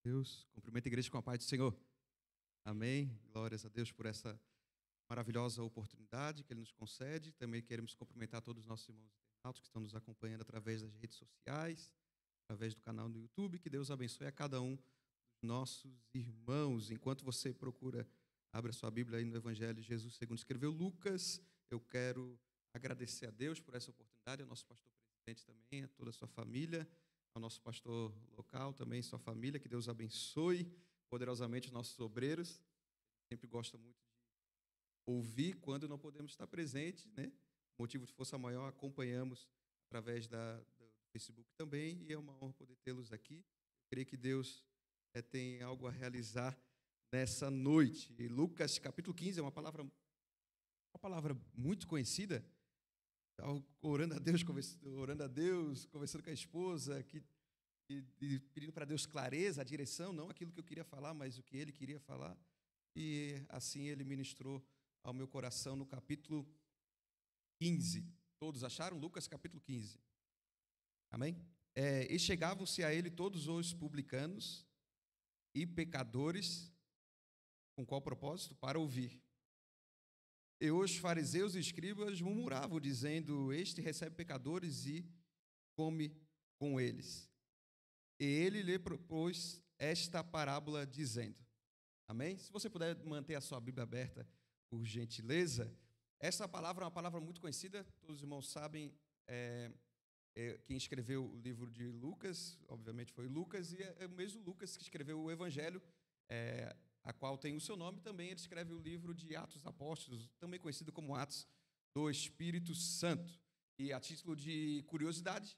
Deus, cumprimento a igreja com a paz do Senhor. Amém. Glórias a Deus por essa maravilhosa oportunidade que Ele nos concede. Também queremos cumprimentar todos os nossos irmãos internautas que estão nos acompanhando através das redes sociais, através do canal no YouTube. Que Deus abençoe a cada um dos nossos irmãos. Enquanto você procura, abre a sua Bíblia aí no Evangelho de Jesus segundo escreveu Lucas. Eu quero agradecer a Deus por essa oportunidade, ao nosso pastor presidente também, a toda a sua família, ao nosso pastor local também, sua família. Que Deus abençoe poderosamente os nossos obreiros. Sempre gosta muito de ouvir quando não podemos estar presentes, né? Motivo de força maior, acompanhamos através do Facebook também, e é uma honra poder tê-los aqui. Eu creio que Deus tem algo a realizar nessa noite. E Lucas capítulo 15 é uma palavra muito conhecida. Orando a Deus, conversando com a esposa, e pedindo para Deus clareza, a direção, não aquilo que eu queria falar, mas o que Ele queria falar. E assim Ele ministrou ao meu coração no capítulo 15. Todos acharam? Lucas capítulo 15. Amém? E chegavam-se a Ele todos os publicanos e pecadores, com qual propósito? Para ouvir. E os fariseus e escribas murmuravam, dizendo: este recebe pecadores e come com eles. E ele lhe propôs esta parábola, dizendo: amém? Se você puder manter a sua Bíblia aberta, por gentileza. Essa palavra é uma palavra muito conhecida, todos os irmãos sabem. Quem escreveu o livro de Lucas, obviamente foi Lucas, e é o mesmo Lucas que escreveu o Evangelho, a qual tem o seu nome também. Ele escreve o livro de Atos dos Apóstolos, também conhecido como Atos do Espírito Santo. E a título de curiosidade,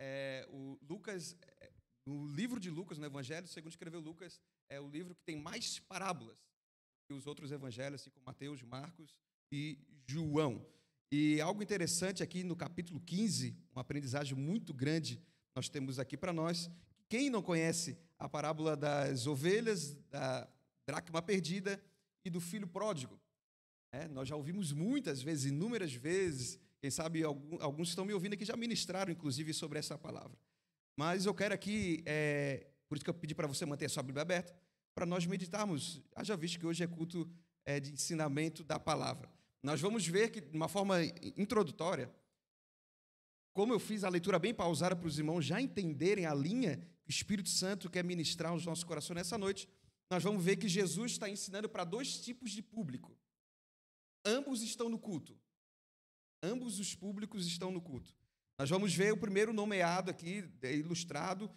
o livro de Lucas, no Evangelho, segundo escreveu Lucas, é o livro que tem mais parábolas que os outros evangelhos, assim como Mateus, Marcos e João. E algo interessante aqui no capítulo 15, uma aprendizagem muito grande nós temos aqui para nós. Quem não conhece a parábola das ovelhas, da dracma perdida e do filho pródigo? Nós já ouvimos muitas vezes, inúmeras vezes. Quem sabe alguns estão me ouvindo aqui, já ministraram, inclusive, sobre essa palavra. Mas eu quero aqui, por isso que eu pedi para você manter a sua Bíblia aberta, para nós meditarmos. Já visto que hoje é culto de ensinamento da palavra. Nós vamos ver que, de uma forma introdutória, como eu fiz a leitura bem pausada para os irmãos já entenderem a linha que o Espírito Santo quer ministrar aos nossos corações nessa noite, nós vamos ver que Jesus está ensinando para dois tipos de público. Ambos estão no culto. Ambos os públicos estão no culto. Nós vamos ver o primeiro nomeado aqui, ilustrado,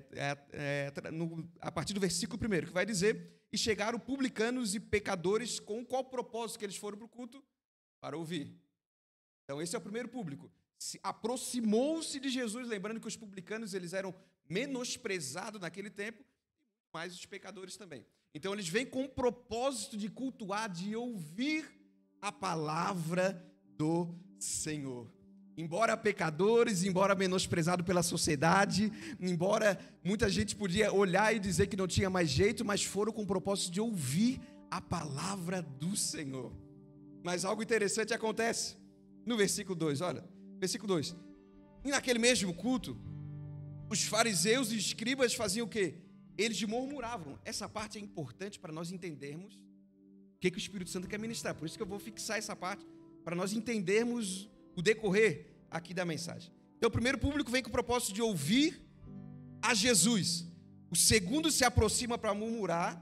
a partir do versículo 1, que vai dizer: e chegaram publicanos e pecadores. Com qual propósito que eles foram para o culto? Para ouvir. Então esse é o primeiro público. Aproximou-se de Jesus, lembrando que os publicanos eles eram menosprezados naquele tempo, mas os pecadores também. Então eles vêm com o propósito de cultuar, de ouvir a palavra do Senhor. Embora pecadores, embora menosprezados pela sociedade, embora muita gente podia olhar e dizer que não tinha mais jeito, mas foram com o propósito de ouvir a palavra do Senhor. Mas algo interessante acontece no versículo 2, olha, versículo 2. E naquele mesmo culto, os fariseus e escribas faziam o quê? Eles murmuravam. Essa parte é importante para nós entendermos o que o Espírito Santo quer ministrar. Por isso que eu vou fixar essa parte, para nós entendermos o decorrer aqui da mensagem. Então, o primeiro público vem com o propósito de ouvir a Jesus. O segundo se aproxima para murmurar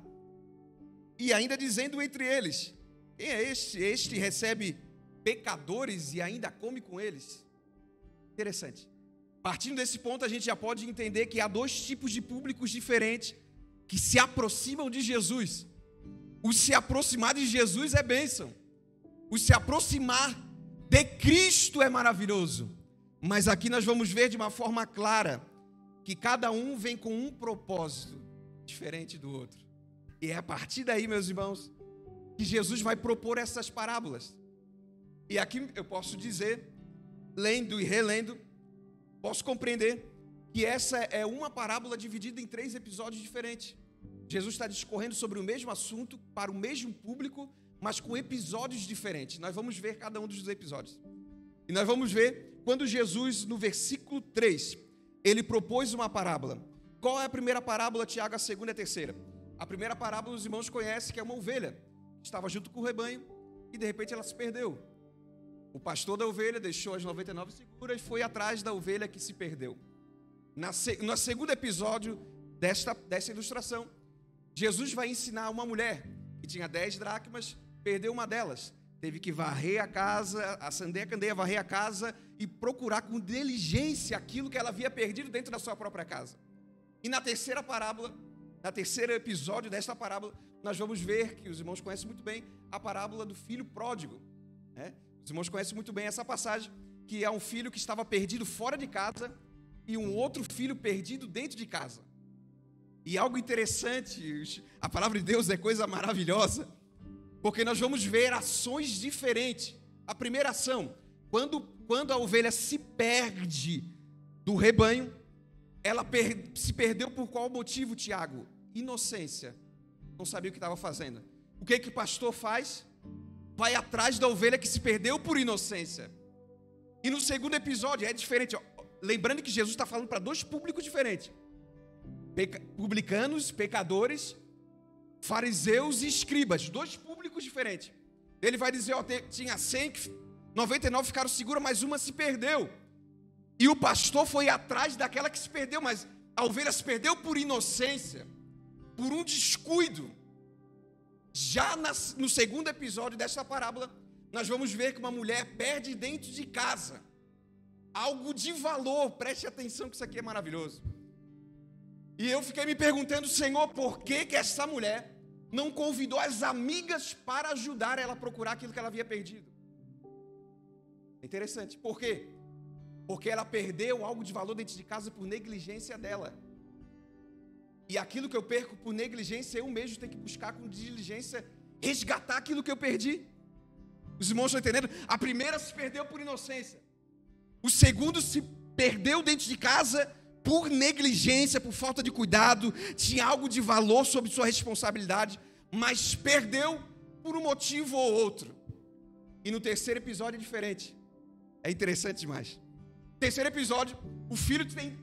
e ainda dizendo entre eles: quem é este? Este recebe pecadores e ainda come com eles. Interessante. Partindo desse ponto, a gente já pode entender que há dois tipos de públicos diferentes que se aproximam de Jesus. O se aproximar de Jesus é bênção. O se aproximar de Cristo é maravilhoso. Mas aqui nós vamos ver de uma forma clara que cada um vem com um propósito diferente do outro. E é a partir daí, meus irmãos, que Jesus vai propor essas parábolas. E aqui eu posso dizer, lendo e relendo, posso compreender que essa é uma parábola dividida em 3 episódios diferentes. Jesus está discorrendo sobre o mesmo assunto para o mesmo público, mas com episódios diferentes. Nós vamos ver cada um dos episódios. E nós vamos ver quando Jesus, no versículo 3, ele propôs uma parábola. Qual é a primeira parábola, Tiago? A segunda e a terceira. A primeira parábola os irmãos conhecem, que é uma ovelha que estava junto com o rebanho e de repente ela se perdeu. O pastor da ovelha deixou as 99 seguras e foi atrás da ovelha que se perdeu. No segundo episódio dessa ilustração, Jesus vai ensinar uma mulher que tinha 10 dracmas, perdeu uma delas. Teve que varrer a casa, acender a candeia, varrer a casa e procurar com diligência aquilo que ela havia perdido dentro da sua própria casa. E na terceira parábola, no terceiro episódio desta parábola, nós vamos ver, que os irmãos conhecem muito bem, a parábola do filho pródigo. Os irmãos conhecem muito bem essa passagem, que é um filho que estava perdido fora de casa e um outro filho perdido dentro de casa. E algo interessante, a palavra de Deus é coisa maravilhosa, porque nós vamos ver ações diferentes. A primeira ação, quando a ovelha se perde do rebanho, ela se perdeu por qual motivo, Tiago? Inocência. Não sabia o que estava fazendo. O que o pastor faz? Vai atrás da ovelha que se perdeu por inocência. E no segundo episódio é diferente. Lembrando que Jesus está falando para dois públicos diferentes. Publicanos, pecadores, fariseus e escribas. Dois públicos diferentes. Ele vai dizer, tinha 100, 99 ficaram seguras, mas uma se perdeu. E o pastor foi atrás daquela que se perdeu, mas a ovelha se perdeu por inocência, por um descuido. Já no segundo episódio dessa parábola, nós vamos ver que uma mulher perde dentro de casa algo de valor. Preste atenção que isso aqui é maravilhoso. E eu fiquei me perguntando, Senhor, por que essa mulher não convidou as amigas para ajudar ela a procurar aquilo que ela havia perdido? É interessante. Por quê? Porque ela perdeu algo de valor dentro de casa por negligência dela. E aquilo que eu perco por negligência, eu mesmo tenho que buscar com diligência resgatar aquilo que eu perdi. Os irmãos estão entendendo? A primeira se perdeu por inocência. O segundo se perdeu dentro de casa por negligência, por falta de cuidado. Tinha algo de valor sob sua responsabilidade, mas perdeu por um motivo ou outro. E no terceiro episódio é diferente. É interessante demais. Terceiro episódio, o filho tem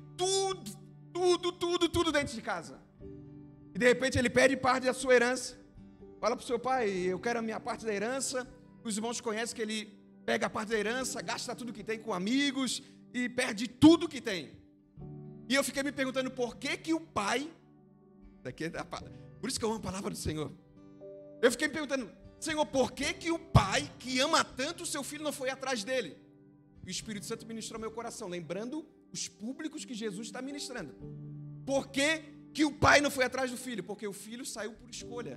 tudo dentro de casa. E de repente ele pede parte da sua herança. Fala para o seu pai, eu quero a minha parte da herança. Os irmãos conhecem que ele pega a parte da herança, gasta tudo que tem com amigos e perde tudo que tem. E eu fiquei me perguntando por que o pai... Por isso que eu amo a palavra do Senhor. Eu fiquei me perguntando, Senhor, por que o pai que ama tanto o seu filho não foi atrás dele? E o Espírito Santo ministrou meu coração, lembrando os públicos que Jesus está ministrando. Por que o pai não foi atrás do filho? Porque o filho saiu por escolha.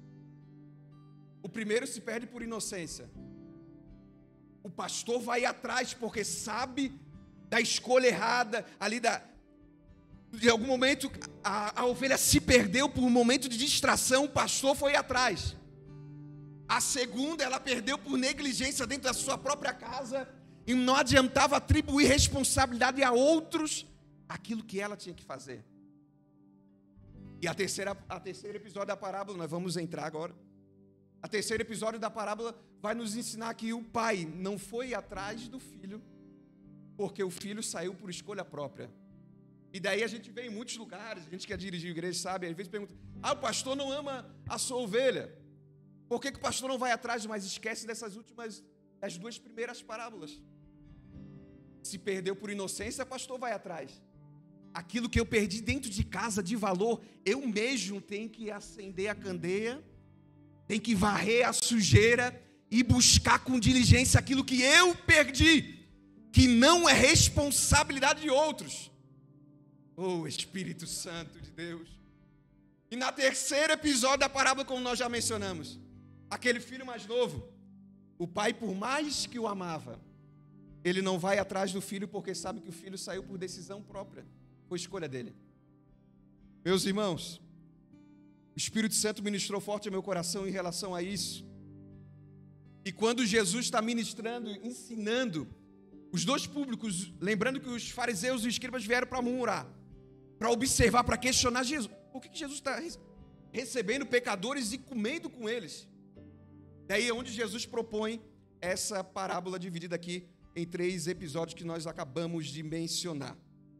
O primeiro se perde por inocência. O pastor vai atrás porque sabe da escolha errada, de algum momento a ovelha se perdeu por um momento de distração, o pastor foi atrás. A segunda, ela perdeu por negligência dentro da sua própria casa, e não adiantava atribuir responsabilidade a outros aquilo que ela tinha que fazer. E a terceiro episódio da parábola, nós vamos entrar agora. A terceiro episódio da parábola vai nos ensinar que o pai não foi atrás do filho, porque o filho saiu por escolha própria. E daí a gente vê em muitos lugares, a gente que dirige a igreja sabe, às vezes pergunta, o pastor não ama a sua ovelha. Por que o pastor não vai atrás, mas esquece das duas primeiras parábolas? Se perdeu por inocência, o pastor vai atrás. Aquilo que eu perdi dentro de casa de valor, eu mesmo tenho que acender a candeia, tenho que varrer a sujeira e buscar com diligência aquilo que eu perdi, que não é responsabilidade de outros. Oh, Espírito Santo de Deus. E na terceiro episódio da parábola, como nós já mencionamos, aquele filho mais novo, o pai, por mais que o amava, ele não vai atrás do filho porque sabe que o filho saiu por decisão própria, foi escolha dele. Meus irmãos, o Espírito Santo ministrou forte ao meu coração em relação a isso. E quando Jesus está ministrando, ensinando, os dois públicos, lembrando que os fariseus e os escribas vieram para murmurar, para observar, para questionar Jesus. Por que Jesus está recebendo pecadores e comendo com eles? Daí é onde Jesus propõe essa parábola dividida aqui em 3 episódios que nós acabamos de mencionar.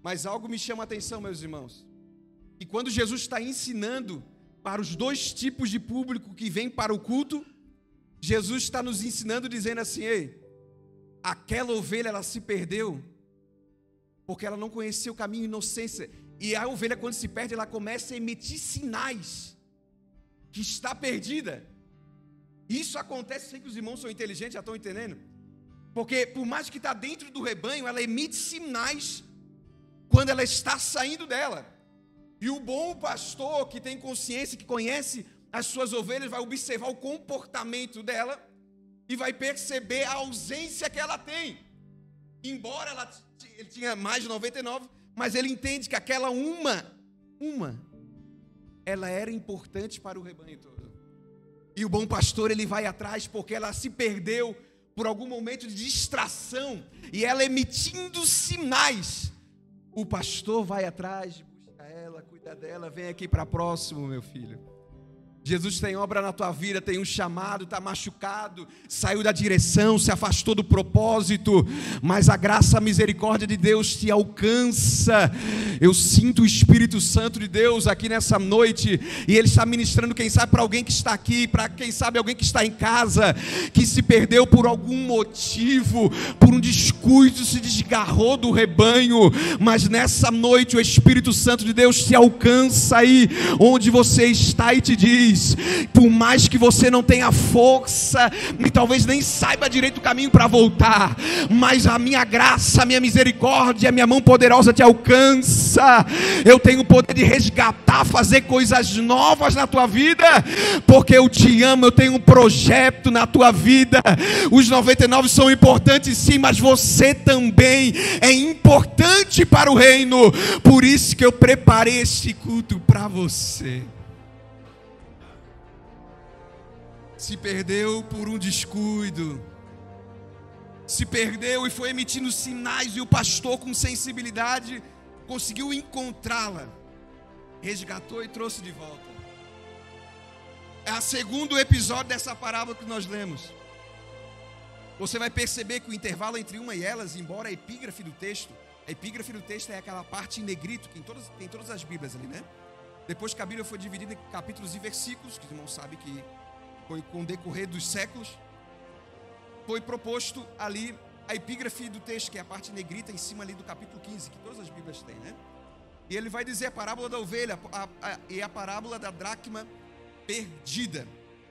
Mas algo me chama a atenção, meus irmãos. E quando Jesus está ensinando para os dois tipos de público que vem para o culto, Jesus está nos ensinando dizendo assim: ei, aquela ovelha ela se perdeu porque ela não conhecia o caminho, inocência. E a ovelha, quando se perde, ela começa a emitir sinais que está perdida. Isso acontece, sei que os irmãos são inteligentes, já estão entendendo. Porque por mais que está dentro do rebanho, ela emite sinais quando ela está saindo dela. E o bom pastor que tem consciência, que conhece as suas ovelhas, vai observar o comportamento dela e vai perceber a ausência que ela tem. Embora ele tinha mais de 99, mas ele entende que aquela uma, ela era importante para o rebanho todo. E o bom pastor, ele vai atrás porque ela se perdeu por algum momento de distração, e ela emitindo sinais. O pastor vai atrás, busca ela, cuida dela, vem aqui para próximo, meu filho. Jesus tem obra na tua vida, tem um chamado, está machucado, saiu da direção, se afastou do propósito, mas a graça, a misericórdia de Deus te alcança. Eu sinto o Espírito Santo de Deus aqui nessa noite, e Ele está ministrando, quem sabe, para alguém que está aqui, para quem sabe alguém que está em casa, que se perdeu por algum motivo, por um descuido, se desgarrou do rebanho, mas nessa noite o Espírito Santo de Deus te alcança aí, onde você está, e te diz: por mais que você não tenha força e talvez nem saiba direito o caminho para voltar, mas a minha graça, a minha misericórdia, a minha mão poderosa te alcança. Eu tenho o poder de resgatar, fazer coisas novas na tua vida, porque eu te amo. Eu tenho um projeto na tua vida. Os 99 são importantes sim, mas você também é importante para o reino. Por isso que eu preparei este culto para você. Se perdeu por um descuido, se perdeu e foi emitindo sinais, e o pastor, com sensibilidade, conseguiu encontrá-la, resgatou e trouxe de volta. É o segundo episódio dessa parábola que nós lemos. Você vai perceber que o intervalo entre uma e elas, embora a epígrafe do texto é aquela parte em negrito, que tem todas as Bíblias ali, né? Depois que a Bíblia foi dividida em capítulos e versículos, que os irmãos sabem que foi com o decorrer dos séculos, foi proposto ali a epígrafe do texto, que é a parte negrita em cima ali do capítulo 15, que todas as Bíblias têm, né? E ele vai dizer a parábola da ovelha e a parábola da dracma perdida.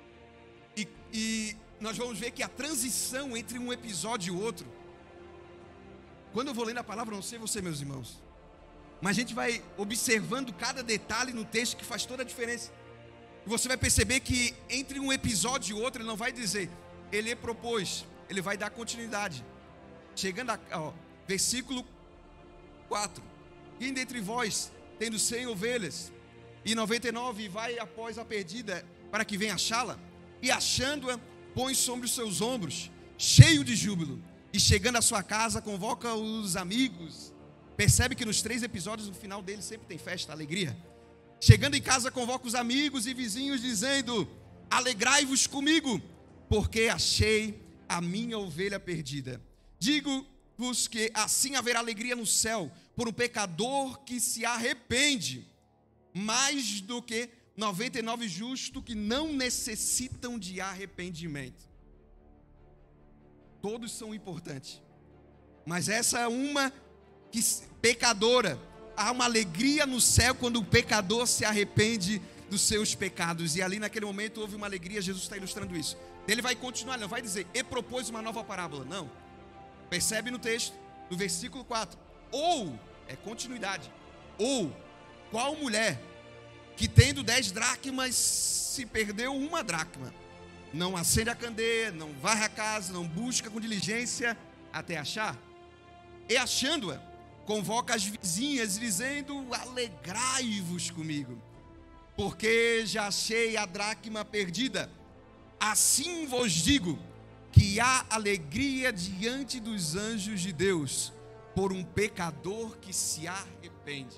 E nós vamos ver que a transição entre um episódio e outro, quando eu vou lendo a palavra, não sei você, meus irmãos, mas a gente vai observando cada detalhe no texto que faz toda a diferença. Você vai perceber que entre um episódio e outro, ele não vai dizer, ele propôs, ele vai dar continuidade. Chegando a versículo 4: quem dentre vós, tendo 100 ovelhas, e 99 vai após a perdida, para que venha achá-la, e achando-a, põe sobre os seus ombros, cheio de júbilo, e chegando à sua casa, convoca os amigos. Percebe que nos 3 episódios, no final deles sempre tem festa, alegria. Chegando em casa, convoca os amigos e vizinhos, dizendo: alegrai-vos comigo, porque achei a minha ovelha perdida. Digo-vos que assim haverá alegria no céu por um pecador que se arrepende, mais do que 99 justos que não necessitam de arrependimento. Todos são importantes, mas essa é uma que pecadora. Há uma alegria no céu quando o pecador se arrepende dos seus pecados. E ali naquele momento houve uma alegria. Jesus está ilustrando isso. Ele vai continuar, ele não vai dizer, e propôs uma nova parábola. Não. Percebe no texto, no versículo 4. Ou, é continuidade. Ou, qual mulher que tendo 10 dracmas se perdeu uma dracma? Não acende a candeia, não varre a casa, não busca com diligência até achar? E achando-a, convoca as vizinhas, dizendo: alegrai-vos comigo, porque já achei a dracma perdida. Assim vos digo, que há alegria diante dos anjos de Deus, por um pecador que se arrepende.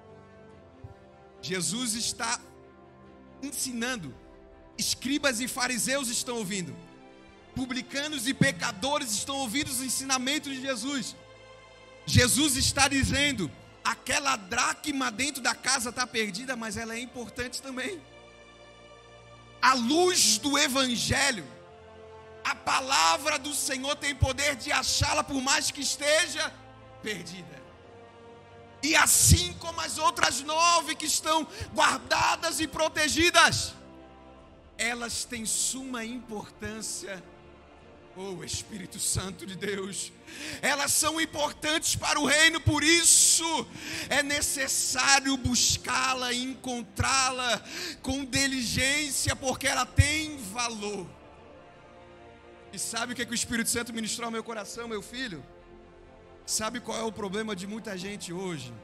Jesus está ensinando, escribas e fariseus estão ouvindo, publicanos e pecadores estão ouvindo os ensinamentos de Jesus. Jesus está dizendo Aquela dracma dentro da casa está perdida, mas ela é importante também. A luz do Evangelho, a palavra do Senhor tem poder de achá-la por mais que esteja perdida. E assim como as outras 9 que estão guardadas e protegidas, elas têm suma importância. Oh, Espírito Santo de Deus, elas são importantes para o reino, por isso é necessário buscá-la e encontrá-la com diligência, porque ela tem valor. E sabe o que o Espírito Santo ministrou ao meu coração, meu filho? Sabe qual é o problema de muita gente hoje?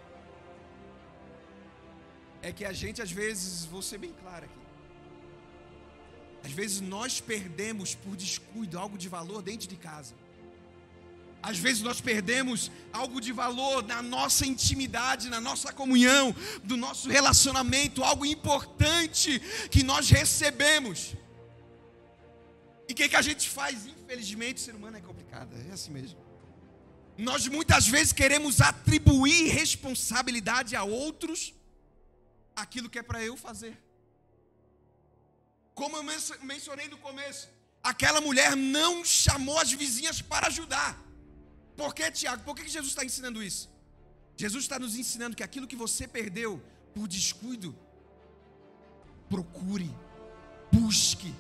É que a gente, às vezes, vou ser bem claro aqui, às vezes nós perdemos por descuido algo de valor dentro de casa. Às vezes nós perdemos algo de valor na nossa intimidade, na nossa comunhão, do nosso relacionamento, algo importante que nós recebemos. E o que a gente faz? Infelizmente, o ser humano é complicado, é assim mesmo. Nós muitas vezes queremos atribuir responsabilidade a outros aquilo que é para eu fazer. Como eu mencionei no começo, aquela mulher não chamou as vizinhas para ajudar. Por que, Tiago? Por que Jesus está ensinando isso? Jesus está nos ensinando que aquilo que você perdeu por descuido, procure, busque,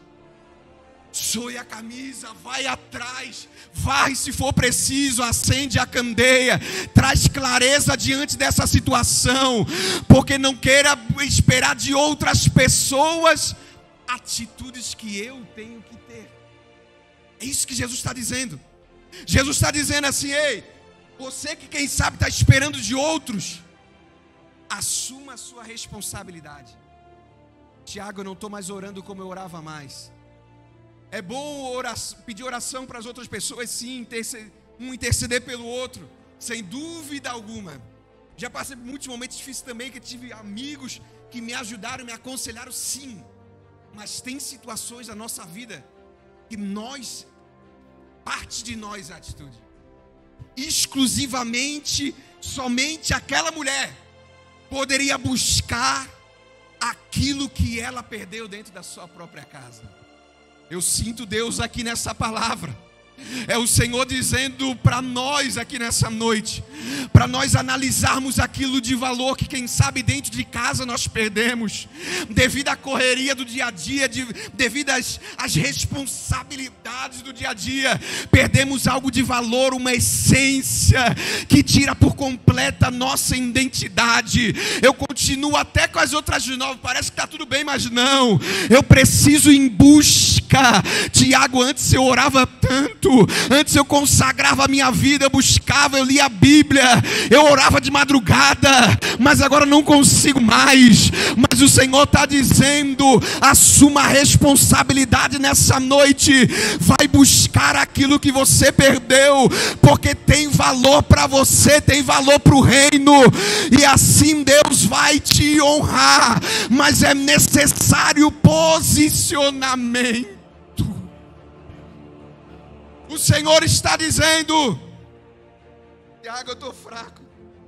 soe a camisa, vai atrás, varre se for preciso, acende a candeia, traz clareza diante dessa situação, porque não queira esperar de outras pessoas atitudes que eu tenho que ter. É isso que Jesus está dizendo. Jesus está dizendo assim: ei, você que quem sabe está esperando de outros, assuma a sua responsabilidade. Tiago, eu não estou mais orando como eu orava mais. É bom pedir oração para as outras pessoas, sim, interceder pelo outro, sem dúvida alguma. Já passei por muitos momentos difíceis também, que tive amigos que me ajudaram, me aconselharam, sim. Mas tem situações na nossa vida que parte de nós é a atitude. Exclusivamente, somente aquela mulher poderia buscar aquilo que ela perdeu dentro da sua própria casa. Eu sinto Deus aqui nessa palavra. É o Senhor dizendo para nós aqui nessa noite, para nós analisarmos aquilo de valor que quem sabe dentro de casa nós perdemos, devido à correria do dia a dia, devido às responsabilidades do dia a dia, perdemos algo de valor, uma essência que tira por completa a nossa identidade. Eu continuo até com as outras 9, parece que está tudo bem, mas não, eu preciso ir em busca. Tiago, antes eu orava tanto, antes eu consagrava a minha vida, eu buscava, eu lia a Bíblia, eu orava de madrugada, mas agora não consigo mais. Mas o Senhor está dizendo: assuma a responsabilidade nessa noite, vai buscar aquilo que você perdeu, porque tem valor para você, tem valor para o reino, e assim Deus vai te honrar. Mas é necessário posicionamento. O Senhor está dizendo: Tiago, eu estou fraco.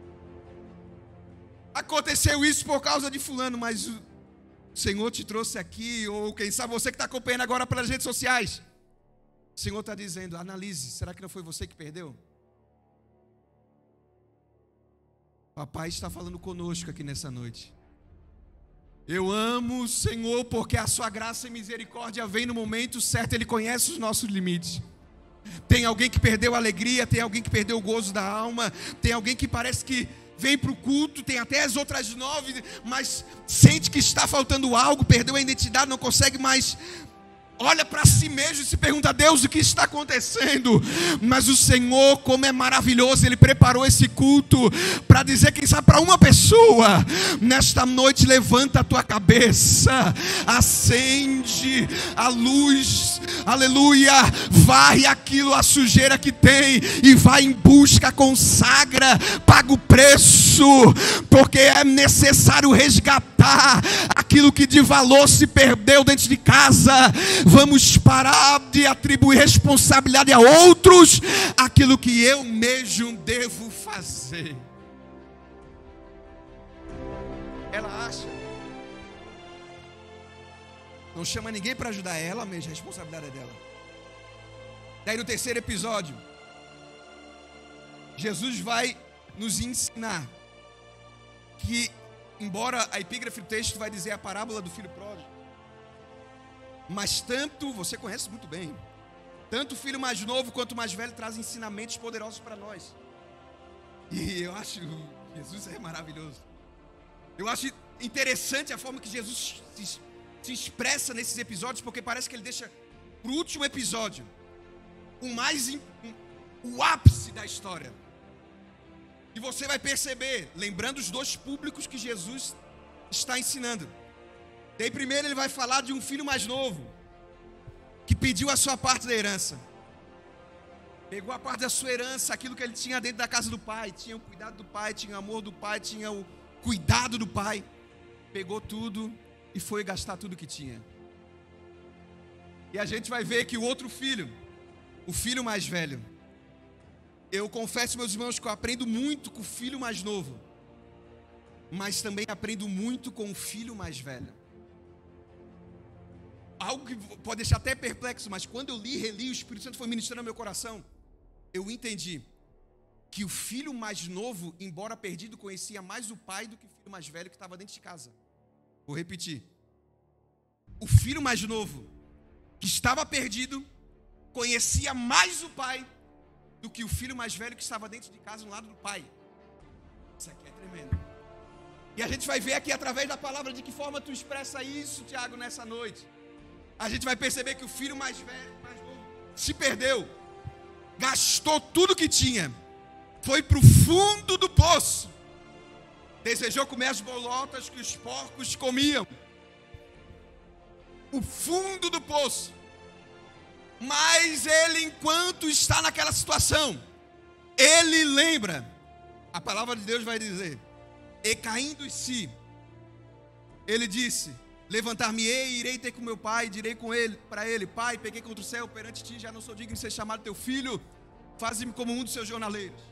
Aconteceu isso por causa de fulano, mas o Senhor te trouxe aqui, ou quem sabe você que está acompanhando agora pelas redes sociais. O Senhor está dizendo: analise, será que não foi você que perdeu? Papai está falando conosco aqui nessa noite. Eu amo o Senhor porque a sua graça e misericórdia vem no momento certo, Ele conhece os nossos limites. Tem alguém que perdeu a alegria, tem alguém que perdeu o gozo da alma, tem alguém que parece que vem para o culto, tem até as outras 9, mas sente que está faltando algo, perdeu a identidade, não consegue mais. Olha para si mesmo e se pergunta: Deus, o que está acontecendo? Mas o Senhor, como é maravilhoso, Ele preparou esse culto para dizer, quem sabe, para uma pessoa: nesta noite levanta a tua cabeça, acende a luz, aleluia, varre aquilo, a sujeira que tem, e vai em busca, consagra, paga o preço, porque é necessário resgatar aquilo que de valor se perdeu dentro de casa. Vamos parar de atribuir responsabilidade a outros aquilo que eu mesmo devo fazer. ela acha. Não chama ninguém para ajudar ela mesmo, a responsabilidade é dela. Daí no terceiro episódio, Jesus vai nos ensinar que, embora a epígrafe do texto vai dizer a parábola do filho pródigo, mas tanto, você conhece muito bem, tanto o filho mais novo quanto o mais velho trazem ensinamentos poderosos para nós. E eu acho, Jesus é maravilhoso. Eu acho interessante a forma que Jesus se expressa nesses episódios, porque parece que ele deixa para o último episódio o ápice da história. E você vai perceber, lembrando os dois públicos que Jesus está ensinando. Daí primeiro ele vai falar de um filho mais novo, que pediu a sua parte da herança. Pegou a parte da sua herança, aquilo que ele tinha dentro da casa do pai. Tinha o cuidado do pai, tinha o amor do pai, tinha o cuidado do pai. Pegou tudo e foi gastar tudo que tinha. E a gente vai ver que o outro filho, o filho mais velho, eu confesso, meus irmãos, que eu aprendo muito com o filho mais novo, mas também aprendo muito com o filho mais velho. Algo que pode deixar até perplexo, mas quando eu li e reli, o Espírito Santo foi ministrando no meu coração, eu entendi que o filho mais novo, embora perdido, conhecia mais o pai do que o filho mais velho que estava dentro de casa. Vou repetir. O filho mais novo, que estava perdido, conhecia mais o pai do que o filho mais velho que estava dentro de casa, no lado do pai. Isso aqui é tremendo. E a gente vai ver aqui através da palavra de que forma tu expressa isso, Tiago, nessa noite. A gente vai perceber que o filho mais velho, mais novo, se perdeu, gastou tudo que tinha, foi para o fundo do poço, desejou comer as bolotas que os porcos comiam, o fundo do poço. Mas ele, enquanto está naquela situação, ele lembra, a palavra de Deus vai dizer, e caindo em si, ele disse: levantar-me-ei, irei ter com meu pai, e direi com ele, para ele: pai, pequei contra o céu, perante ti, já não sou digno de ser chamado teu filho, faze-me como um dos seus jornaleiros.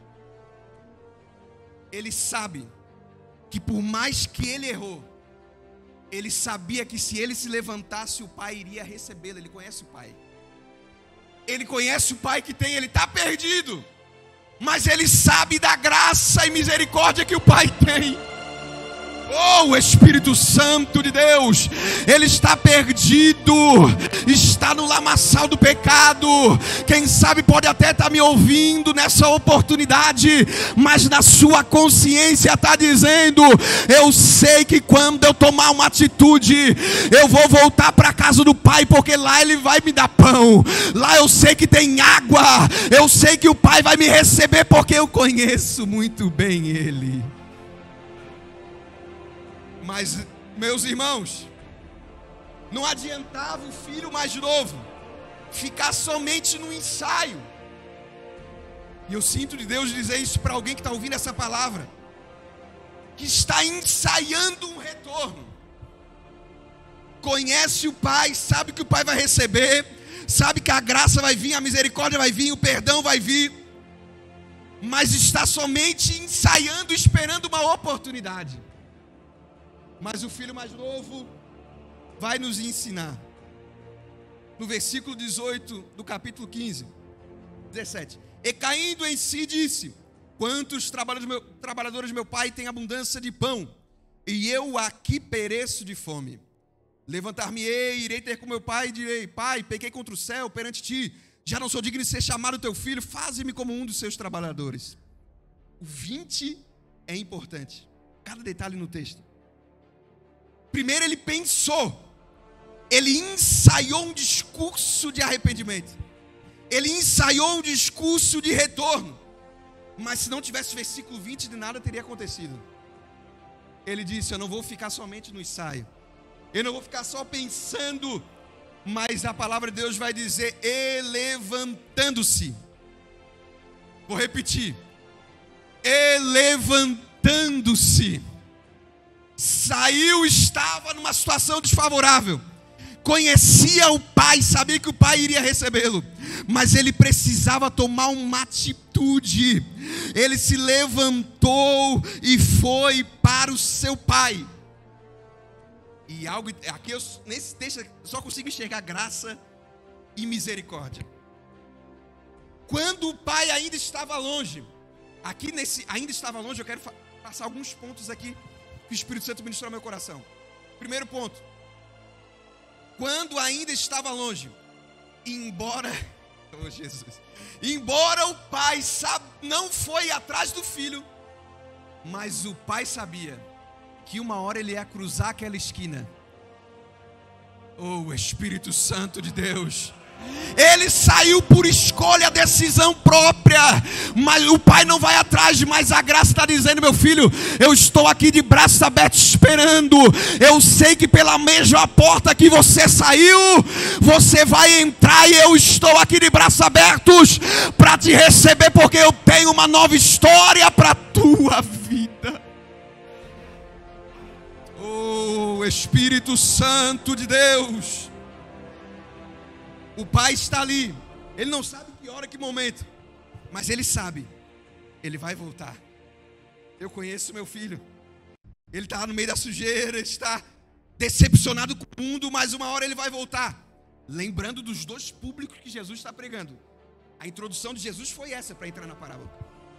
Ele sabe que por mais que ele errou, ele sabia que se ele se levantasse, o pai iria recebê-lo. Ele conhece o pai. Ele conhece o pai que tem, ele está perdido, mas ele sabe da graça e misericórdia que o pai tem. Oh, Espírito Santo de Deus, ele está perdido, está no lamaçal do pecado. Quem sabe pode até estar me ouvindo nessa oportunidade, mas na sua consciência está dizendo: eu sei que quando eu tomar uma atitude, eu vou voltar para a casa do pai, porque lá ele vai me dar pão, lá eu sei que tem água, eu sei que o pai vai me receber, porque eu conheço muito bem ele. Mas, meus irmãos, não adiantava o filho mais novo ficar somente no ensaio. E eu sinto de Deus dizer isso para alguém que está ouvindo essa palavra, que está ensaiando um retorno. Conhece o pai, sabe que o pai vai receber, sabe que a graça vai vir, a misericórdia vai vir, o perdão vai vir, mas está somente ensaiando, esperando uma oportunidade. Mas o filho mais novo vai nos ensinar. No versículo 18 do capítulo 15, 17. E caindo em si disse: quantos trabalhadores de meu pai têm abundância de pão, e eu aqui pereço de fome. Levantar-me-ei, irei ter com meu pai e direi: pai, pequei contra o céu perante ti, já não sou digno de ser chamado teu filho, faze-me como um dos seus trabalhadores. O 20 é importante, cada detalhe no texto. Primeiro ele pensou, ele ensaiou um discurso de arrependimento, ele ensaiou um discurso de retorno, mas se não tivesse versículo 20, de nada teria acontecido. Ele disse: eu não vou ficar somente no ensaio, eu não vou ficar só pensando, mas a palavra de Deus vai dizer: e levantando-se. Vou repetir: e levantando-se. Saiu, estava numa situação desfavorável, conhecia o pai, sabia que o pai iria recebê-lo, mas ele precisava tomar uma atitude. Ele se levantou e foi para o seu pai. E algo aqui, nesse texto, eu só consigo enxergar graça e misericórdia. Quando o pai ainda estava longe, aqui nesse ainda estava longe, eu quero passar alguns pontos aqui que o Espírito Santo ministrou ao meu coração. Primeiro ponto: quando ainda estava longe, embora o pai não foi atrás do filho, mas o pai sabia que uma hora ele ia cruzar aquela esquina. Oh, Espírito Santo de Deus, ele saiu por escolha, decisão própria, mas o pai não vai atrás, mas a graça está dizendo: meu filho, eu estou aqui de braços abertos esperando. Eu sei que pela mesma porta que você saiu, você vai entrar, e eu estou aqui de braços abertos para te receber, porque eu tenho uma nova história para a tua vida. Oh, Espírito Santo de Deus. O pai está ali, ele não sabe que hora, que momento, mas ele sabe, ele vai voltar. Eu conheço meu filho, ele está no meio da sujeira, ele está decepcionado com o mundo, mas uma hora ele vai voltar. Lembrando dos dois públicos que Jesus está pregando. A introdução de Jesus foi essa para entrar na parábola.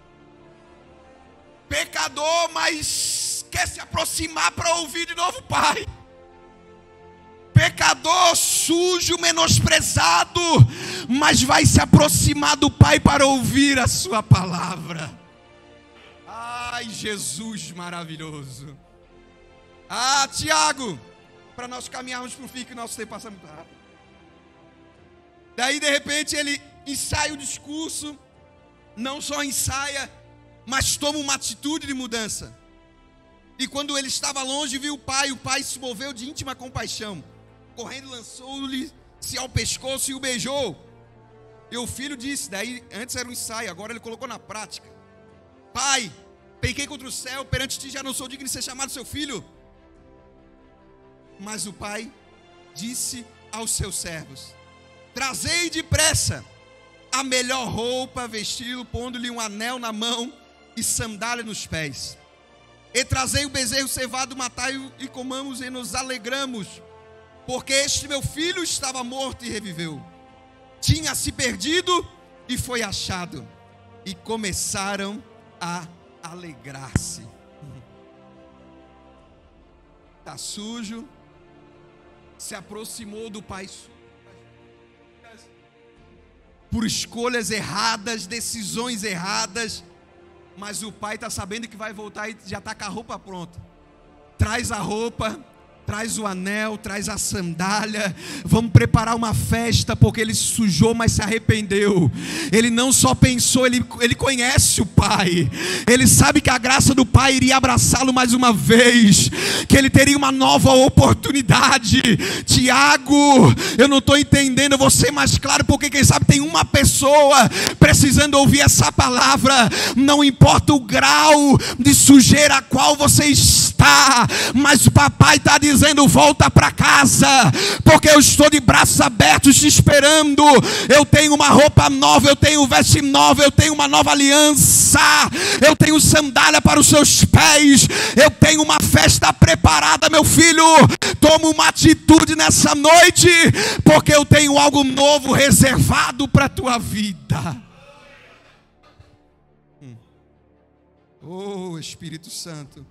Pecador, mas quer se aproximar para ouvir de novo o pai. Pecador, sujo, menosprezado, mas vai se aproximar do pai para ouvir a sua palavra. Ai, Jesus maravilhoso. Tiago, para nós caminharmos para o fim, que o nosso tempo passa muito rápido. Daí de repente ele ensaia o discurso, não só ensaia, mas toma uma atitude de mudança. E quando ele estava longe, viu o pai se moveu de íntima compaixão. Correndo, lançou-lhe-se ao pescoço e o beijou. E o filho disse, daí antes era um ensaio, agora ele colocou na prática: pai, pequei contra o céu, perante ti já não sou digno de ser chamado seu filho. Mas o pai disse aos seus servos: trazei depressa a melhor roupa, vesti-lo, pondo-lhe um anel na mão e sandália nos pés. E trazei o bezerro cevado, matai-o e comamos e nos alegramos, porque este meu filho estava morto e reviveu, tinha se perdido e foi achado. E começaram a alegrar-se. Está sujo, se aproximou do pai por escolhas erradas, decisões erradas, mas o pai está sabendo que vai voltar e já está com a roupa pronta. Traz a roupa, traz o anel, traz a sandália, vamos preparar uma festa, porque ele se sujou, mas se arrependeu. Ele não só pensou, ele conhece o pai, ele sabe que a graça do pai iria abraçá-lo mais uma vez, que ele teria uma nova oportunidade. Tiago, eu não estou entendendo, eu vou ser mais claro, porque quem sabe tem uma pessoa precisando ouvir essa palavra. Não importa o grau de sujeira a qual você está, mas o papai está dizendo: volta para casa, porque eu estou de braços abertos te esperando. Eu tenho uma roupa nova, eu tenho veste nova, eu tenho uma nova aliança, eu tenho sandália para os seus pés, eu tenho uma festa preparada, meu filho. Toma uma atitude nessa noite, porque eu tenho algo novo reservado para a tua vida. Oh, Espírito Santo.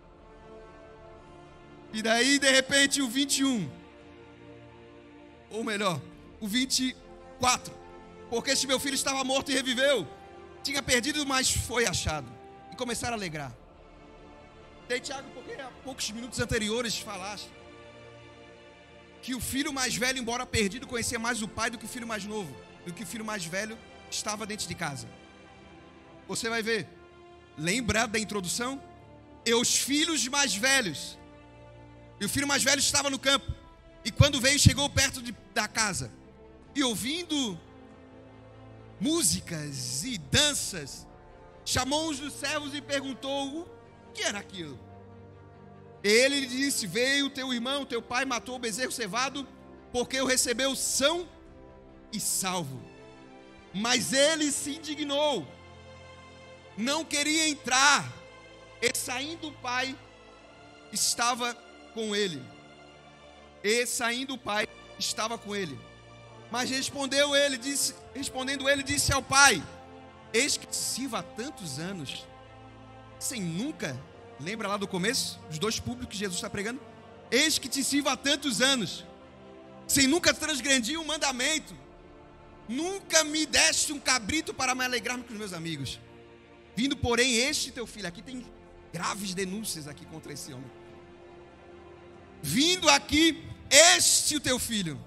E daí de repente o 21, ou melhor, o 24, porque este meu filho estava morto e reviveu, tinha perdido, mas foi achado. E começaram a alegrar. Daí, Tiago, porque há poucos minutos anteriores falaste que o filho mais velho, embora perdido, conhecia mais o pai do que o filho mais novo, do que o filho mais velho estava dentro de casa. Você vai ver, lembra da introdução? E os filhos mais velhos. E o filho mais velho estava no campo. E quando veio, chegou perto da casa. E ouvindo músicas e danças, chamou um dos servos e perguntou o que era aquilo. Ele lhe disse: veio teu irmão, teu pai matou o bezerro cevado, porque o recebeu são e salvo. Mas ele se indignou, não queria entrar. E saindo o pai, estava com ele. E saindo o pai, estava com ele. Mas respondendo ele, disse ao pai: eis que te sirvo há tantos anos, sem nunca, lembra lá do começo, os dois públicos que Jesus está pregando? Eis que te sirvo há tantos anos, sem nunca transgredir um mandamento, nunca me deste um cabrito para me alegrar com os meus amigos. Vindo, porém, este teu filho, aqui tem graves denúncias aqui contra esse homem. Vindo aqui, este o teu filho,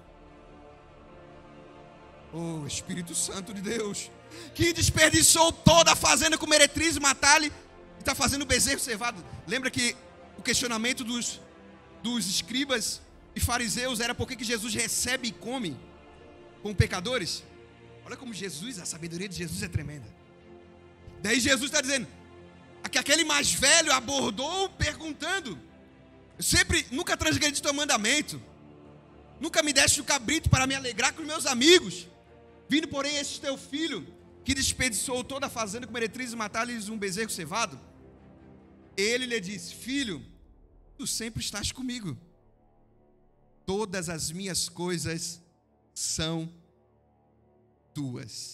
oh Espírito Santo de Deus, que desperdiçou toda a fazenda com meretriz e matar-lhe, e está fazendo bezerro cevado. Lembra que o questionamento dos escribas e fariseus era por que Jesus recebe e come com pecadores? Olha como Jesus, a sabedoria de Jesus é tremenda. Daí Jesus está dizendo que aquele mais velho abordou perguntando: nunca transgredi teu mandamento, nunca me deste o cabrito para me alegrar com os meus amigos. Vindo, porém, este teu filho, que desperdiçou toda a fazenda com meretrizes e matar-lhes um bezerro cevado. Ele lhe disse: filho, tu sempre estás comigo, todas as minhas coisas são tuas.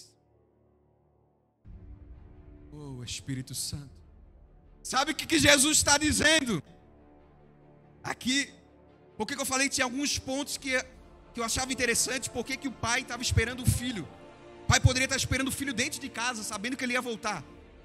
Oh Espírito Santo, sabe o que Jesus está dizendo aqui? Por que eu falei que tinha alguns pontos que eu achava interessante? Por que o pai estava esperando o filho? O pai poderia estar esperando o filho dentro de casa, sabendo que ele ia voltar.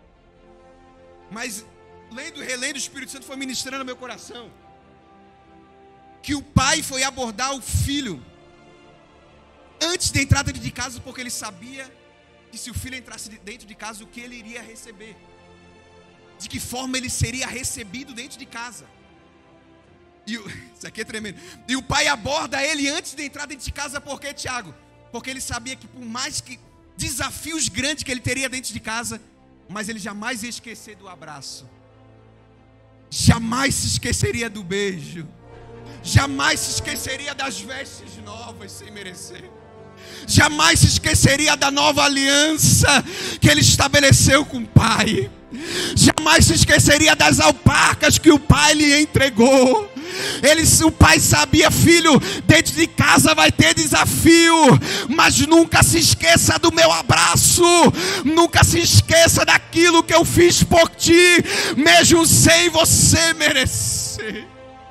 Mas lendo e relendo, o Espírito Santo foi ministrando no meu coração que o pai foi abordar o filho antes da entrada de casa, porque ele sabia que se o filho entrasse dentro de casa, o que ele iria receber, de que forma ele seria recebido dentro de casa. Isso aqui é tremendo. E o pai aborda ele antes de entrar dentro de casa. Por quê, Tiago? Porque ele sabia que por mais que desafios grandes que ele teria dentro de casa, mas ele jamais ia esquecer do abraço, jamais se esqueceria do beijo, jamais se esqueceria das vestes novas sem merecer, jamais se esqueceria da nova aliança que ele estabeleceu com o pai, jamais se esqueceria das alpacas que o pai lhe entregou. O pai sabia: filho, dentro de casa vai ter desafio, mas nunca se esqueça do meu abraço, nunca se esqueça daquilo que eu fiz por ti, mesmo sem você merecer.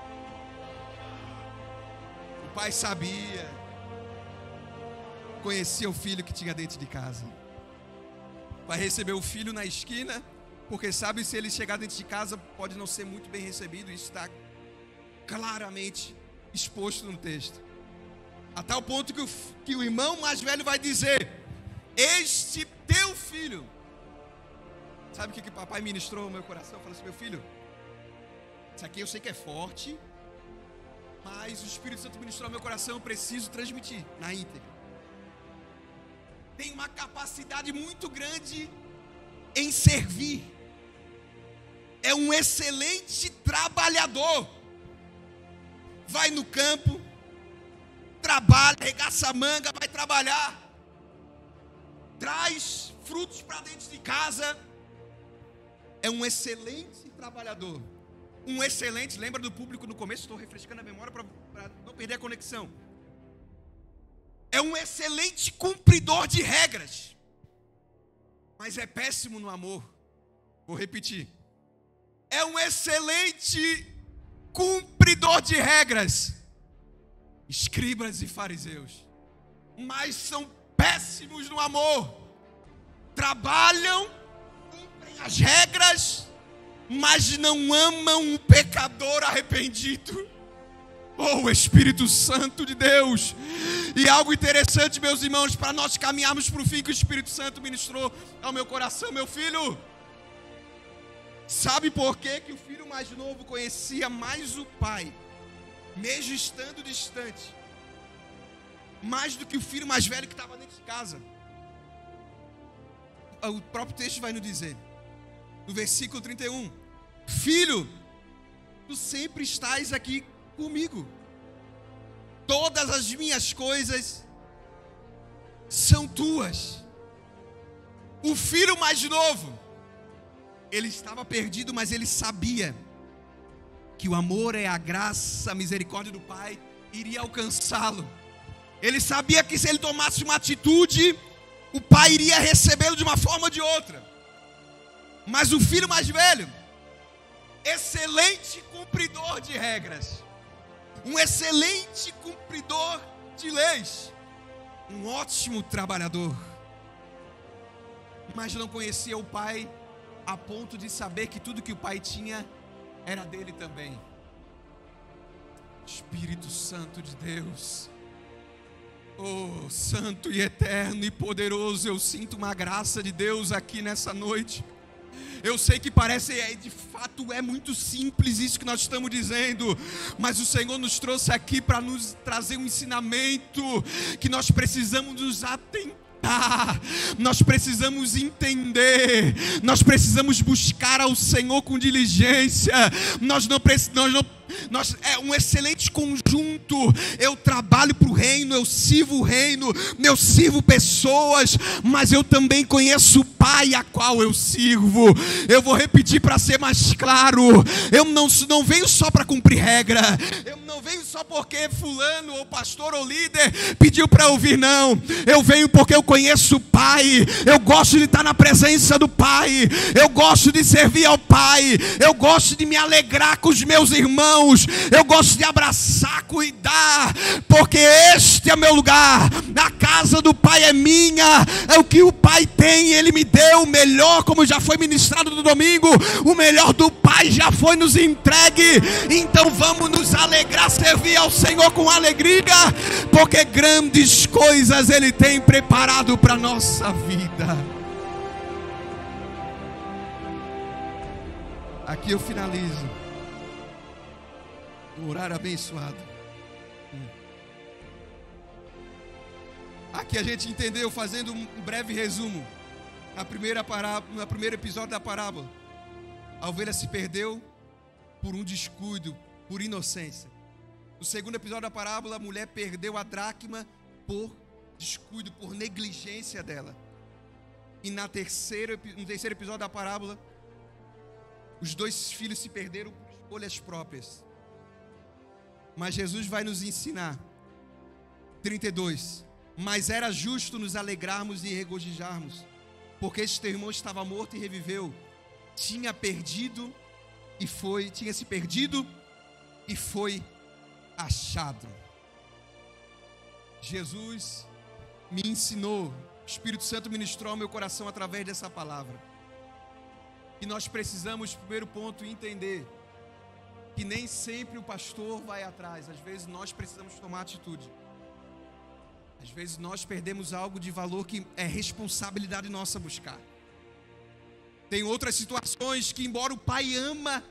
O pai sabia, conhecia o filho que tinha dentro de casa. Vai receber o filho na esquina, porque sabe, se ele chegar dentro de casa pode não ser muito bem recebido. Isso está claramente exposto no texto, a tal ponto que o irmão mais velho vai dizer: este teu filho. Sabe o que o papai ministrou no meu coração? Eu falei assim: meu filho, isso aqui eu sei que é forte, mas o Espírito Santo ministrou no meu coração, eu preciso transmitir na íntegra. Tem uma capacidade muito grande em servir, é um excelente trabalhador. Vai no campo, trabalha, arregaça a manga, vai trabalhar, traz frutos para dentro de casa. É um excelente trabalhador, um excelente, lembra do público no começo? Estou refrescando a memória para não perder a conexão. É um excelente cumpridor de regras, mas é péssimo no amor. Vou repetir: é um excelente cumpridor de regras, escribas e fariseus, mas são péssimos no amor. Trabalham, cumprem as regras, mas não amam um pecador arrependido. Oh Espírito Santo de Deus. E algo interessante, meus irmãos, para nós caminharmos para o fim, que o Espírito Santo ministrou ao meu coração: meu filho, sabe por que o filho mais novo conhecia mais o pai, mesmo estando distante, mais do que o filho mais velho que estava dentro de casa? O próprio texto vai nos dizer, no versículo 31, filho, tu sempre estás aqui comigo, todas as minhas coisas são tuas. O filho mais novo, ele estava perdido, mas ele sabia que o amor é a graça, a misericórdia do Pai iria alcançá-lo. Ele sabia que se ele tomasse uma atitude, o pai iria recebê-lo de uma forma ou de outra. Mas o filho mais velho, excelente cumpridor de regras, um excelente cumpridor de leis, um ótimo trabalhador, mas não conhecia o pai a ponto de saber que tudo que o pai tinha era dele também. Espírito Santo de Deus, oh, santo e eterno e poderoso, eu sinto uma graça de Deus aqui nessa noite. Eu sei que parece, de fato é muito simples isso que nós estamos dizendo, mas o Senhor nos trouxe aqui para nos trazer um ensinamento que nós precisamos nos atentar. Nós precisamos entender, nós precisamos buscar ao Senhor com diligência. É um excelente conjunto. Eu trabalho para o reino, eu sirvo o reino, eu sirvo pessoas, mas eu também conheço o Pai a qual eu sirvo. Eu vou repetir para ser mais claro: eu não venho só para cumprir regra, eu não venho só porque fulano ou pastor ou líder pediu para ouvir, não. Eu venho porque eu conheço o Pai, eu gosto de estar na presença do Pai, eu gosto de servir ao Pai, eu gosto de me alegrar com os meus irmãos, eu gosto de abraçar, cuidar, porque este é meu lugar. A casa do Pai é minha, é o que o Pai tem, Ele me deu o melhor, como já foi ministrado no domingo, o melhor do Pai já foi nos entregue. Então vamos nos alegrar, servir ao Senhor com alegria, porque grandes coisas Ele tem preparado para a nossa vida. Aqui eu finalizo um horário abençoado. Aqui a gente entendeu, fazendo um breve resumo, no primeiro episódio da parábola, a ovelha se perdeu por um descuido, por inocência. No segundo episódio da parábola, a mulher perdeu a dracma por descuido, por negligência dela. E no terceiro episódio da parábola, os dois filhos se perderam por escolhas próprias. Mas Jesus vai nos ensinar. 32. Mas era justo nos alegrarmos e regozijarmos, porque este teu irmão estava morto e reviveu, tinha se perdido e foi achado. Jesus me ensinou, o Espírito Santo ministrou ao meu coração através dessa palavra, que nós precisamos, primeiro ponto, entender que nem sempre o pastor vai atrás. Às vezes nós precisamos tomar atitude. Às vezes nós perdemos algo de valor que é responsabilidade nossa buscar. Tem outras situações que, embora o pai ama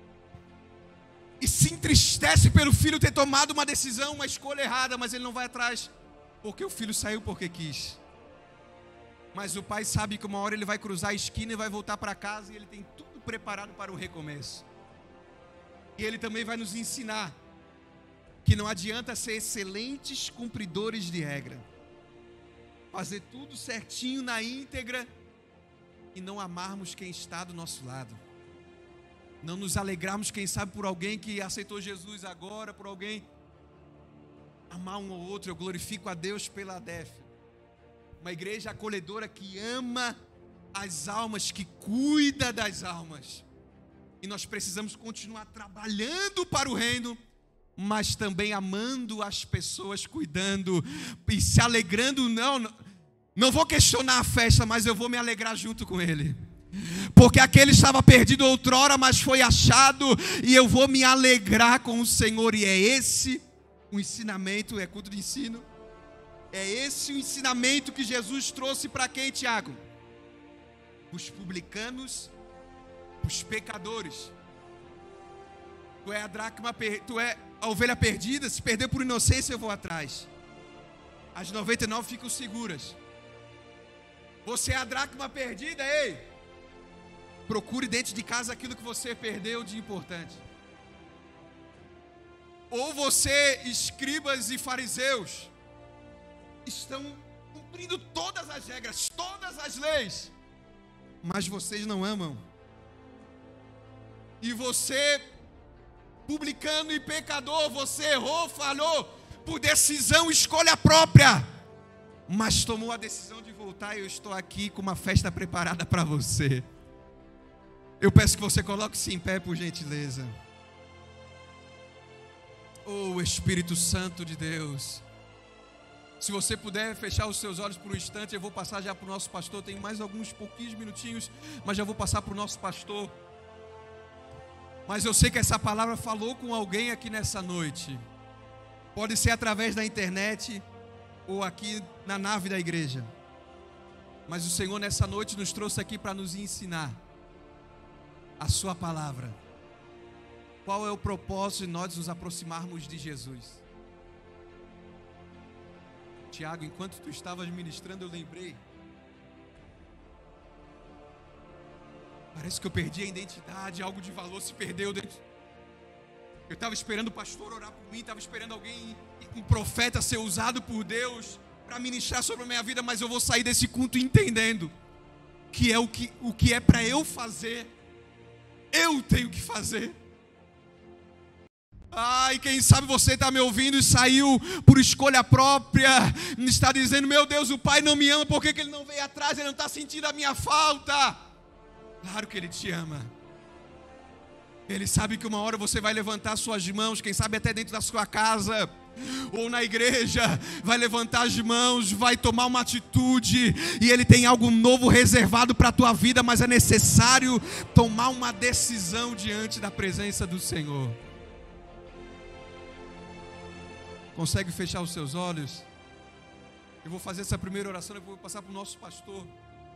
e se entristece pelo filho ter tomado uma decisão, uma escolha errada, mas ele não vai atrás, porque o filho saiu porque quis. Mas o pai sabe que uma hora ele vai cruzar a esquina e vai voltar para casa, e ele tem tudo preparado para o recomeço. E ele também vai nos ensinar que não adianta ser excelentes cumpridores de regra, fazer tudo certinho na íntegra e não amarmos quem está do nosso lado, não nos alegrarmos, quem sabe, por alguém que aceitou Jesus agora, por alguém, amar um ou outro. Eu glorifico a Deus pela ADEF, uma igreja acolhedora que ama as almas, que cuida das almas, e nós precisamos continuar trabalhando para o reino, mas também amando as pessoas, cuidando e se alegrando. Não vou questionar a festa, mas eu vou me alegrar junto com ele, porque aquele estava perdido outrora, mas foi achado, e eu vou me alegrar com o Senhor. E é esse o ensinamento, é culto de ensino, é esse o ensinamento que Jesus trouxe para quem, Tiago? Os publicanos, os pecadores. Tu é a ovelha perdida, se perdeu por inocência, eu vou atrás. As 99 ficam seguras. Você é a dracma perdida, ei, procure dentro de casa aquilo que você perdeu de importante. Ou você, escribas e fariseus, estão cumprindo todas as regras, todas as leis, mas vocês não amam. E você, publicano e pecador, você errou, falhou, por decisão, escolha própria, mas tomou a decisão de voltar, e eu estou aqui com uma festa preparada para você. Eu peço que você coloque-se em pé, por gentileza. Oh, Espírito Santo de Deus, se você puder fechar os seus olhos por um instante, eu vou passar já para o nosso pastor. Tem mais alguns pouquinhos minutinhos, mas já vou passar para o nosso pastor. Mas eu sei que essa palavra falou com alguém aqui nessa noite. Pode ser através da internet ou aqui na nave da igreja. Mas o Senhor nessa noite nos trouxe aqui para nos ensinar a sua palavra. Qual é o propósito de nós nos aproximarmos de Jesus? Tiago, enquanto tu estavas ministrando, eu lembrei. Parece que eu perdi a identidade, algo de valor se perdeu dentro. Eu estava esperando o pastor orar por mim, estava esperando alguém, um profeta ser usado por Deus para ministrar sobre a minha vida, mas eu vou sair desse culto entendendo que é o que é para eu fazer, eu tenho que fazer. Ai, quem sabe você está me ouvindo e saiu por escolha própria, está dizendo, meu Deus, o Pai não me ama, por que Ele não veio atrás, Ele não está sentindo a minha falta? Claro que Ele te ama. Ele sabe que uma hora você vai levantar suas mãos, quem sabe até dentro da sua casa, ou na igreja, vai levantar as mãos, vai tomar uma atitude, e Ele tem algo novo reservado para a tua vida, mas é necessário tomar uma decisão diante da presença do Senhor. Consegue fechar os seus olhos? Eu vou fazer essa primeira oração, eu vou passar para o nosso pastor.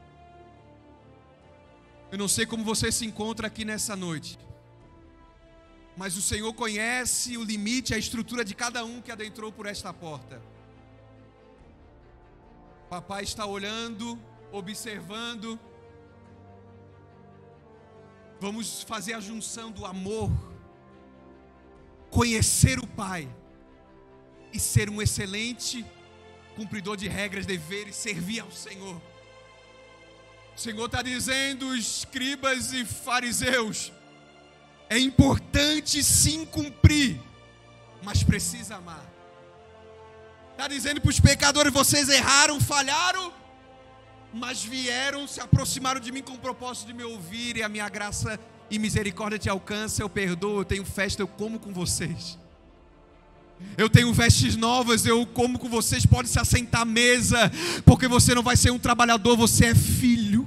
Eu não sei como você se encontra aqui nessa noite, mas o Senhor conhece o limite, a estrutura de cada um que adentrou por esta porta. Papai está olhando, observando. Vamos fazer a junção do amor, conhecer o Pai e ser um excelente cumpridor de regras, deveres, servir ao Senhor. O Senhor está dizendo, escribas e fariseus, é importante sim cumprir, mas precisa amar. Está dizendo para os pecadores, vocês erraram, falharam, mas vieram, se aproximaram de mim com o propósito de me ouvir, e a minha graça e misericórdia te alcança, eu perdoo, eu tenho festa, eu como com vocês. Eu tenho vestes novas, eu como com vocês, pode se assentar à mesa, porque você não vai ser um trabalhador, você é filho.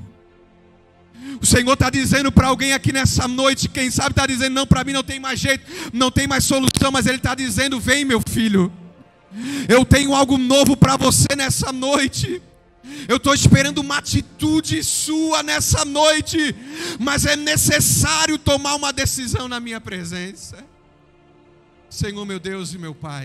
O Senhor está dizendo para alguém aqui nessa noite, quem sabe está dizendo, não, para mim não tem mais jeito, não tem mais solução, mas Ele está dizendo, vem meu filho, eu tenho algo novo para você nessa noite. Eu estou esperando uma atitude sua nessa noite, mas é necessário tomar uma decisão na minha presença. Senhor, meu Deus e meu Pai,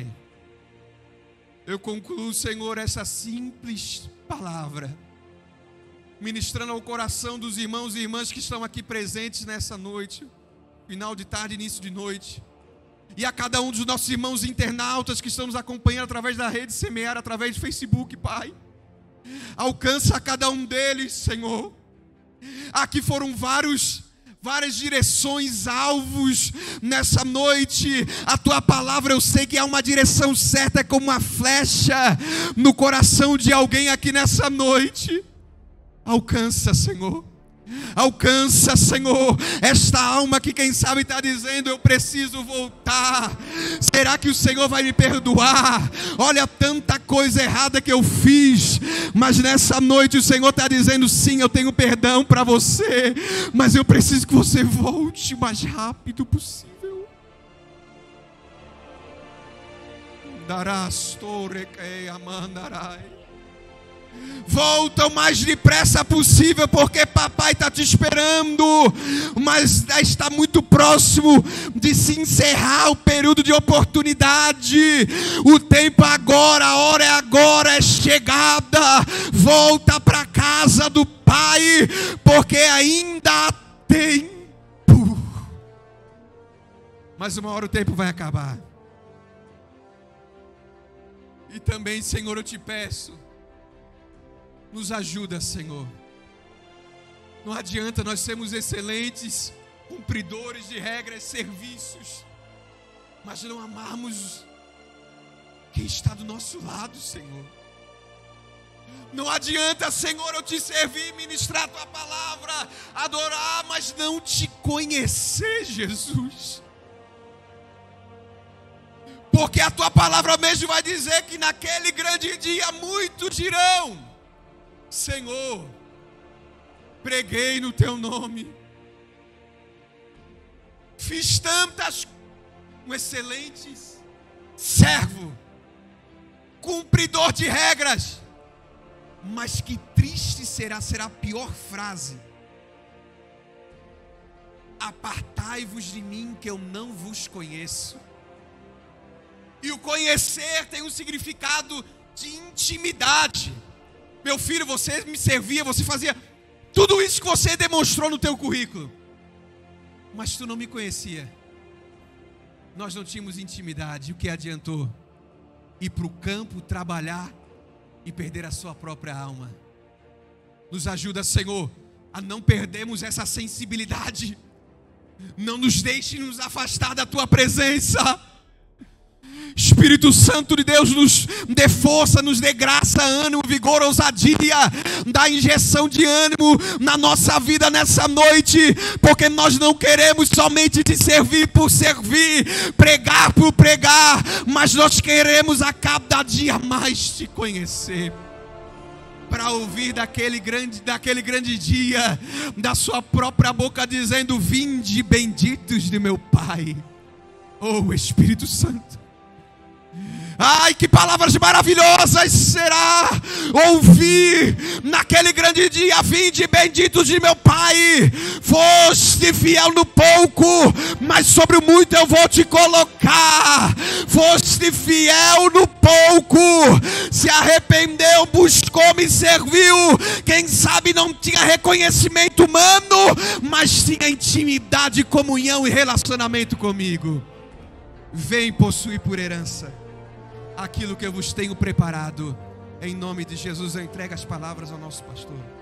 eu concluo, Senhor, essa simples palavra, ministrando ao coração dos irmãos e irmãs que estão aqui presentes nessa noite, final de tarde, início de noite, e a cada um dos nossos irmãos internautas que estão nos acompanhando através da rede Semear, através do Facebook, Pai, alcança a cada um deles, Senhor. Aqui foram várias direções, alvos nessa noite. A tua palavra eu sei que é uma direção certa, é como uma flecha no coração de alguém aqui nessa noite. Alcança, Senhor. Alcança, Senhor, esta alma que quem sabe está dizendo, eu preciso voltar. Será que o Senhor vai me perdoar? Olha tanta coisa errada que eu fiz, mas nessa noite o Senhor está dizendo, sim, eu tenho perdão para você, mas eu preciso que você volte o mais rápido possível. Darás torre que amandarai. Volta o mais depressa possível, porque papai está te esperando, mas está muito próximo de se encerrar o período de oportunidade. O tempo é agora, a hora é agora, é chegada. Volta para a casa do Pai, porque ainda há tempo. Mas uma hora o tempo vai acabar. E também, Senhor, eu te peço, nos ajuda, Senhor. Não adianta nós sermos excelentes cumpridores de regras, serviços, mas não amarmos Quem está do nosso lado, Senhor? Não adianta, Senhor, eu te servir, ministrar a tua palavra, adorar, mas não te conhecer, Jesus. Porque a tua palavra mesmo vai dizer que naquele grande dia muitos dirão: Senhor, preguei no teu nome, fiz tantas com excelentes, servo, cumpridor de regras. Mas que triste será a pior frase: apartai-vos de mim, que eu não vos conheço. E o conhecer tem um significado de intimidade. Meu filho, você me servia, você fazia tudo isso que você demonstrou no teu currículo, mas tu não me conhecia. Nós não tínhamos intimidade. O que adiantou? Ir para o campo, trabalhar e perder a sua própria alma. Nos ajuda, Senhor, a não perdermos essa sensibilidade. Não nos deixe nos afastar da tua presença. Espírito Santo de Deus, nos dê força, nos dê graça, ânimo, vigor, ousadia, dá injeção de ânimo na nossa vida nessa noite, porque nós não queremos somente te servir por servir, pregar por pregar, mas nós queremos a cada dia mais te conhecer, para ouvir daquele grande dia, da sua própria boca dizendo: vinde benditos de meu Pai. Oh Espírito Santo, ai, que palavras maravilhosas será ouvir naquele grande dia: vinde benditos de meu Pai, foste fiel no pouco, mas sobre o muito eu vou te colocar. Foste fiel no pouco, se arrependeu, buscou, me serviu. Quem sabe não tinha reconhecimento humano, mas tinha intimidade, comunhão e relacionamento comigo. Vem possuir por herança aquilo que eu vos tenho preparado. Em nome de Jesus, eu entrego as palavras ao nosso pastor.